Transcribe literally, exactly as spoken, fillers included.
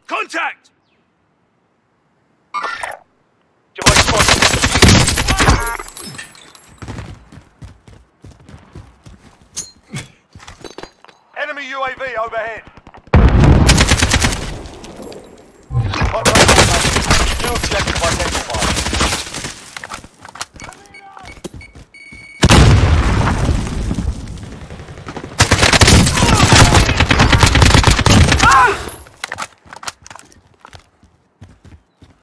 Contact! Device spotted. Enemy U A V overhead.